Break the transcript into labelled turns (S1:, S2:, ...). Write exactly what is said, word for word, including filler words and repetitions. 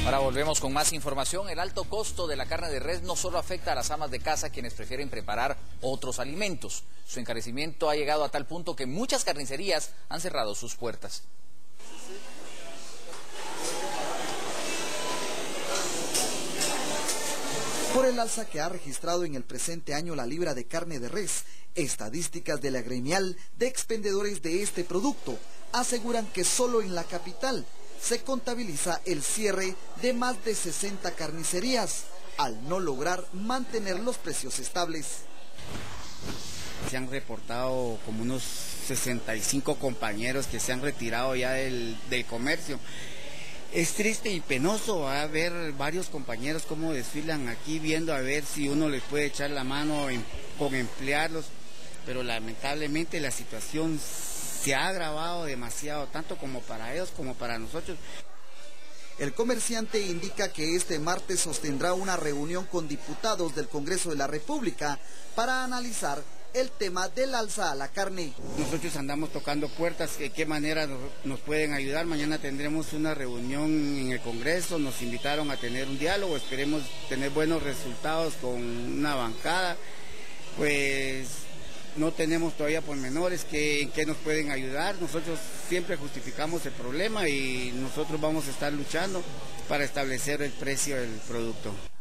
S1: Ahora volvemos con más información. El alto costo de la carne de res no solo afecta a las amas de casa, quienes prefieren preparar otros alimentos. Su encarecimiento ha llegado a tal punto que muchas carnicerías han cerrado sus puertas.
S2: Por el alza que ha registrado en el presente año la libra de carne de res, estadísticas de la gremial de expendedores de este producto aseguran que solo en la capital se contabiliza el cierre de más de sesenta carnicerías, al no lograr mantener los precios estables.
S3: Se han reportado como unos sesenta y cinco compañeros que se han retirado ya del, del comercio. Es triste y penoso a ver varios compañeros cómo desfilan aquí, viendo a ver si uno les puede echar la mano en, con emplearlos, pero lamentablemente la situación se ha agravado demasiado, tanto como para ellos como para nosotros.
S2: El comerciante indica que este martes sostendrá una reunión con diputados del Congreso de la República para analizar el tema del alza a la carne.
S3: Nosotros andamos tocando puertas, de qué manera nos, nos pueden ayudar. Mañana tendremos una reunión en el Congreso, nos invitaron a tener un diálogo, esperemos tener buenos resultados con una bancada. Pues no tenemos todavía pormenores que, que nos pueden ayudar. Nosotros siempre justificamos el problema y nosotros vamos a estar luchando para establecer el precio del producto.